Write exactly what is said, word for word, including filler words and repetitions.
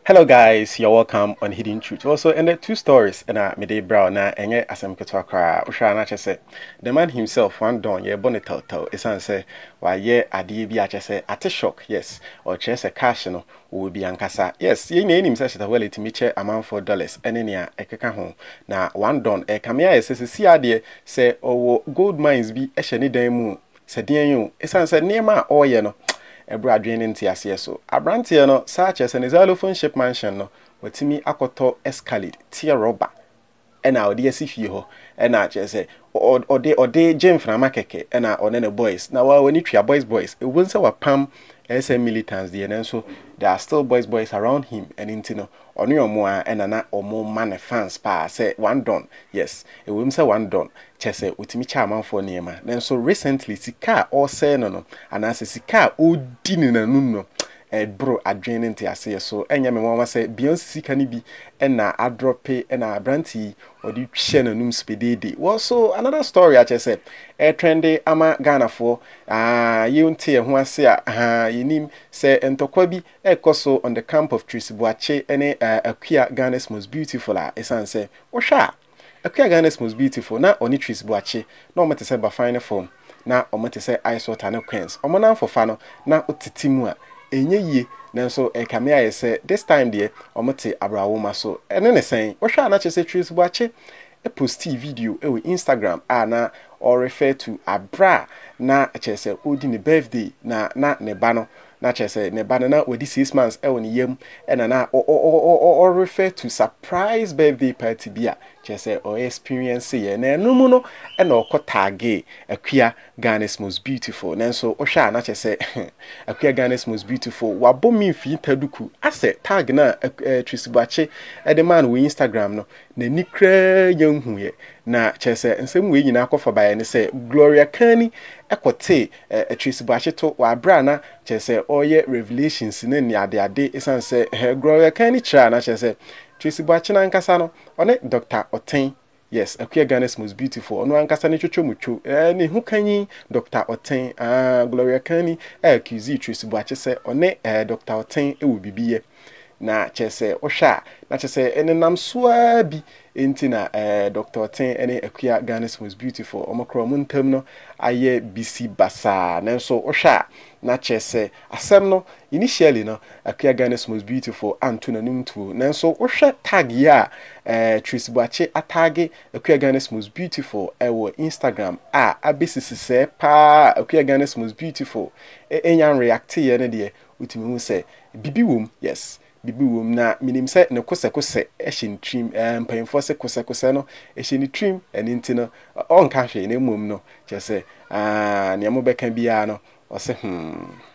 Hello guys, you're welcome on Hidden Truth. Also, and the two stories and I made a brown na and yet as I'm to cry. Usha na say the man himself one don ye bonnet tell is answer why ye a D B I say at a shock, yes, or chess a cash no will be ankasa. Yes, ye name himself Shatta Wale to meet amount four dollars and any a keka home. Now one don a camea says see idea say oh gold mines be a shiny demo. Said dear you, it's answer near my or ye no. Ebra adwene ntiase so abrantie no such as an xylophone ship mansion no watimi akoto Escalade tie rubber ena odi asifie ho ena chese ode ode jemfna makeke ena onene boys na wa wani twa boys boys e won se wa pam S M militants there and so there are still boys boys around him and intino onu yomo a ena na omo man fans pa say one don yes e won say one don chese utimi cha amanfo niema then so recently sika all say no no anase sika odi ni nanum no eh bro adwene ntiase so enya me won say Beyonce sika ni bi ena adrope ena abranti odi hye nanum spedede also another story a chese e trendy ama Ghana for ah yunti e ho ase a ah yinim say entokwa bi ekoso on the camp of Tracy Boakye ene Akua Ghana's most beautiful a esan say wo hwa Akua Ghana's most beautiful na oni Tracy Boakye na omete say ba fine form na omete say ice water na queens omona fofa no na otitimu a enye yie nanso e kamea ye say this time there omete abrawoma so ene ne sen wo hwa na chese Tracy Boakye a posti video e we Instagram a na or refer to abra na chese odi ne birthday na na ne ba no na chese ne ba na odi six months e woni yam e na na or refer to surprise birthday party bia chese or experience ye na enum no e na okotage Akua Ghana's most beautiful nanso o hwa na chese Akua Ghana's most beautiful wabomi fi taduku ase tag na Tracy Boakye e de man we Instagram no na nikra yenhu ye na chese nsem we nyina akofa bae ne se Gloria Kani ekote Tracy Boakye to wa bra na chese oye revelations ne ni ade ade esan se Gloria Kani tra na chese Tracy Boakye na nkasa no one Doctor Oten yes Akua Ghana's most beautiful ono ankasa ne chocho mucho eh ne hu kanyi Doctor Oten ah Gloria Kani eh accuse Tracy Boakye se one Doctor Oten e wo bibiye na chese ohwa na chese enenam soa bi entina eh Doctor Oten ene Akua Ghana's most beautiful omokro muntam no aye bisi basa nanso ohwa na chese asem no initially no Akua Ghana's most beautiful antuna numtu nanso ohwa tag ya eh Tracy Boakye atage Akua Ghana's most beautiful ewo Instagram a abesisise pa Akua Ghana's most beautiful enyan react ye ne de utimi hu se bibi wom yes bibi wom na minim se ne kose kose e hye trim mpayemfo se kose kose no e hye ni trim eni nti no on ka hwe ne mom no che se ah ne mo beka bia no o se hmm